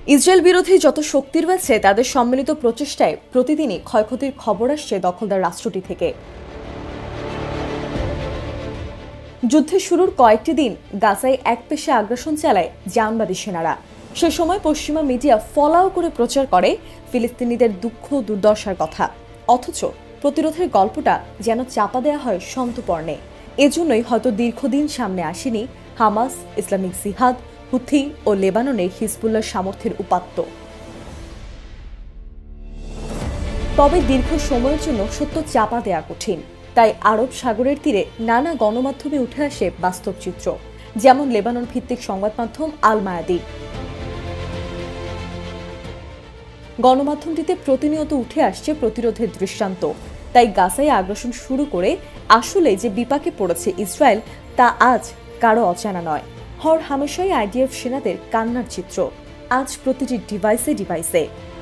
Israel বিরোধী যত শক্তি রয়েছে তাদের সম্মিলিত প্রচেষ্টায় প্রতিদিনই ক্ষয়ক্ষতির খবর আসছে দখলদার রাষ্ট্রটি থেকে। যুদ্ধের শুরুর কয়েকটি দিন গাজায় একপেশে আগ্রাসন চালায় জায়নবাদী সেনারা। সে সময় পশ্চিমা মিডিয়া ফলাও করে প্রচার করে ফিলিস্তিনিদের দুঃখ দুর্দশার কথা, অথচ প্রতিরোধের গল্পটা যেন চাপা দেয়া হয় সন্তর্পণে। এজন্যই হয়তো দীর্ঘদিন সামনে আসেনি হামাস, ইসলামিক জিহাদ, হুথি ও লেবাননের হিজবুল্লাহর সামর্থ্যের উপাত্ত। তবে দীর্ঘ সময়ের জন্য সত্য চাপা দেয়া কঠিন। তাই আরব সাগরের তীরে নানা গণমাধ্যমে উঠে আসে বাস্তব চিত্র, যেমন লেবানন ভিত্তিক সংবাদ মাধ্যম আল মায়াদিন। গণমাধ্যমটিতে প্রতিনিয়ত উঠে আসছে প্রতিরোধের দৃষ্টান্ত। তাই গাজায় আগ্রাসন শুরু করে আসলে যে বিপাকে পড়েছে ইসরায়েল, তা আজ কারো অজানা নয়। হর হামেশাই আইডিএফ সেনাদের কান্নার চিত্র আজ প্রতিটি ডিভাইসে ডিভাইসে।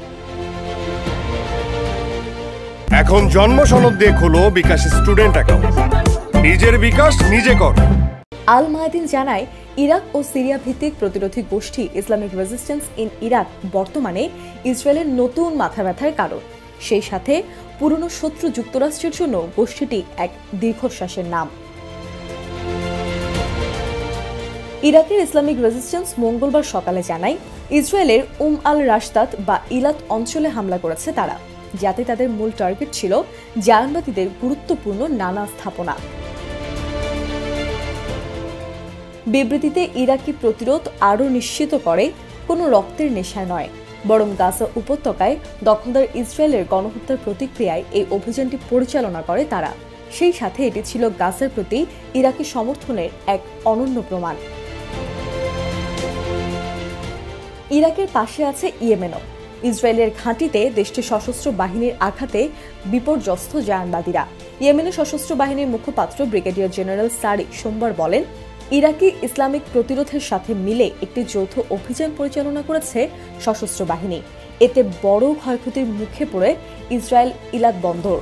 এখন জন্ম সনদ দিয়ে খোলো বিকাশ স্টুডেন্ট অ্যাকাউন্ট, নিজের বিকাশ নিজে কর। আল মায়াদিন জানায়, ইরাক ও সিরিয়া ভিত্তিক প্রতিরোধী গোষ্ঠী ইসলামিক রেজিস্ট্যান্স ইন ইরাক বর্তমানে ইসরায়েলের নতুন মাথা ব্যথার কারণ। সেই সাথে পুরনো শত্রু যুক্তরাষ্ট্রের জন্য গোষ্ঠীটি এক দীর্ঘশ্বাসের নাম। ইরাকের ইসলামিক রেজিস্ট্যান্স মঙ্গলবার সকালে জানায়, ইসরায়েলের আল রাশদাত বা ইলাত অঞ্চলে হামলা করেছে তারা, যাতে তাদের মূল টার্গেট ছিল জায়নবাদীদের গুরুত্বপূর্ণ নানা স্থাপনা। বিবৃতিতে ইরাকি প্রতিরোধ আরও নিশ্চিত করে কোনো রক্তের নেশায় নয়, বরং গাজা উপত্যকায় দখলদার ইসরায়েলের গণহত্যার প্রতিক্রিয়ায় এই অভিযানটি পরিচালনা করে তারা। সেই সাথে এটি ছিল গাজার প্রতি ইরাকি সমর্থনের এক অনন্য প্রমাণ। ইরাকের পাশে আছে ইয়েমেনও। ইসরায়েলের ঘাঁটিতে দেশটির সশস্ত্র বাহিনীর আঘাতে বিপর্যস্ত জায়নবাদীরা। ইয়েমেনের সশস্ত্র বাহিনীর মুখপাত্র ব্রিগেডিয়ার জেনারেল সারি সোমবার বলেন, ইরাকি ইসলামিক প্রতিরোধের সাথে মিলে একটি যৌথ অভিযান পরিচালনা করেছে সশস্ত্র বাহিনী। এতে বড় ক্ষয়ক্ষতির মুখে পড়ে ইসরায়েল ইলাত বন্দর।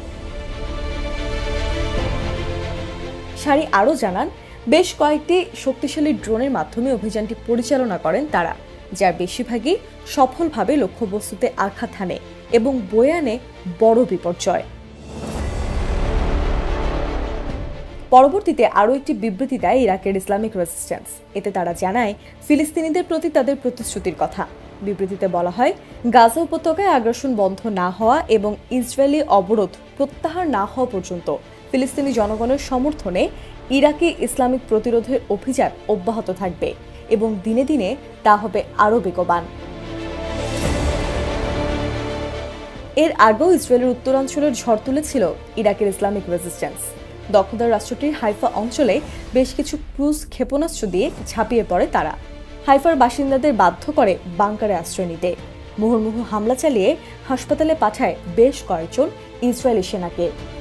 সারি আরও জানান, বেশ কয়েকটি শক্তিশালী ড্রোনের মাধ্যমে অভিযানটি পরিচালনা করেন তারা, যার বেশিরভাগই সফলভাবে লক্ষ্যবস্তুতে আঘাত হানে এবং বয়ে আনে বড় বিপর্যয়। পরবর্তীতে আরও একটি বিবৃতি দেয় ইরাকের ইসলামিক রেজিস্ট্যান্স। এতে তারা জানায়, ফিলিস্তিনিদের প্রতি তাদের প্রতিশ্রুতির কথা। বিবৃতিতে বলা হয়, গাজা উপত্যকায় আগ্রাসন বন্ধ না হওয়া এবং ইসরায়েলি অবরোধ প্রত্যাহার না হওয়া পর্যন্ত ফিলিস্তিনি জনগণের সমর্থনে ইরাকি ইসলামিক প্রতিরোধের অভিযান অব্যাহত থাকবে এবং দিনে দিনে তা হবে আরও বেগবান। এর আগেও ইসরায়েলের উত্তরাঞ্চলের ঝড় তুলেছিল ইরাকের ইসলামিক রেজিস্ট্যান্স। দখলদার রাষ্ট্রটির হাইফা অঞ্চলে বেশ কিছু ক্রুজ ক্ষেপণাস্ত্র দিয়ে ঝাঁপিয়ে পড়ে তারা। হাইফার বাসিন্দাদের বাধ্য করে বাংকারে আশ্রয় নিতে। মুহুর্মুহু হামলা চালিয়ে হাসপাতালে পাঠায় বেশ কয়েকজন ইসরায়েলি সেনাকে।